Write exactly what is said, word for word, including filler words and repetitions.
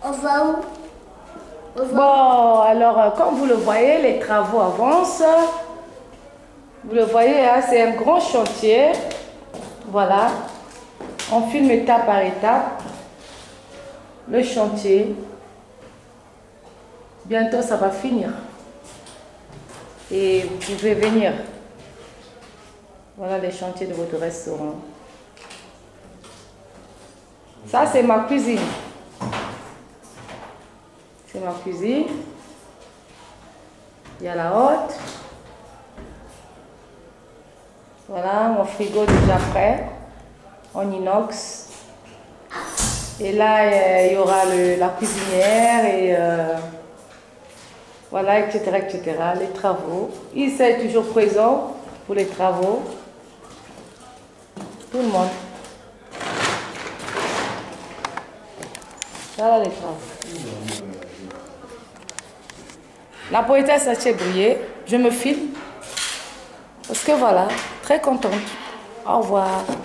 On va où? On va Bon, alors, euh, comme vous le voyez, les travaux avancent. Vous le voyez, hein, c'est un grand chantier. Voilà. On filme étape par étape le chantier. Bientôt, ça va finir. Et vous pouvez venir. Voilà les chantiers de votre restaurant. Ça, c'est ma cuisine. C'est ma cuisine. Il y a la haute. Voilà, mon frigo déjà prêt, en inox. Et là, euh, il y aura le, la cuisinière et euh, voilà, et cetera, et cetera. Les travaux. Issa est toujours présent pour les travaux. Tout le monde. Voilà les travaux. La poétesse a brillé. Je me filme. Parce que voilà, très contente. Au revoir.